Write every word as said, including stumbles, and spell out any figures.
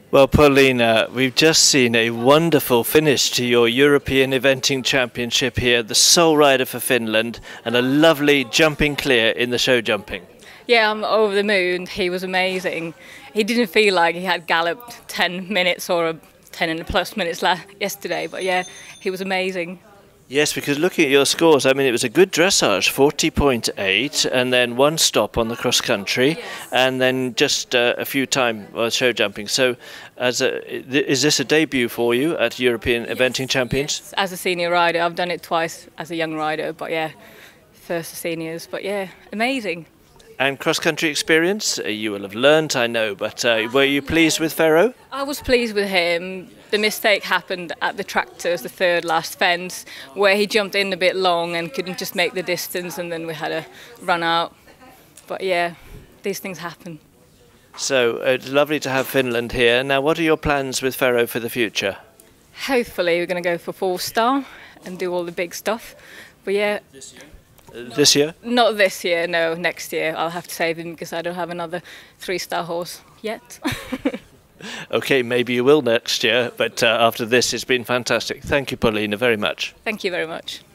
Well, Paulina, we've just seen a wonderful finish to your European Eventing Championship here, the sole rider for Finland, and a lovely jumping clear in the show jumping. Yeah, I'm over the moon. He was amazing. He didn't feel like he had galloped ten minutes or ten and plus minutes yesterday, but yeah, he was amazing. Yes, because looking at your scores, I mean, it was a good dressage, forty point eight, and then one stop on the cross country, yes. and then just uh, a few time uh, show jumping. So, as a, is this a debut for you at European yes. Eventing Champions? Yes. As a senior rider, I've done it twice as a young rider, but yeah, first seniors, but yeah, amazing. And cross-country experience, uh, you will have learnt, I know, but uh, were you pleased with Ferro? I was pleased with him. The mistake happened at the tractors, the third last fence, where he jumped in a bit long and couldn't just make the distance, and then we had a run out. But yeah, these things happen. So uh, it's lovely to have Finland here. Now, what are your plans with Ferro for the future? Hopefully we're going to go for four star and do all the big stuff. But yeah. This year? Uh, this year? Not this year, no, next year. I'll have to save him because I don't have another three-star horse yet. Okay, maybe you will next year, but uh, after this it's been fantastic. Thank you, Paulina, very much. Thank you very much.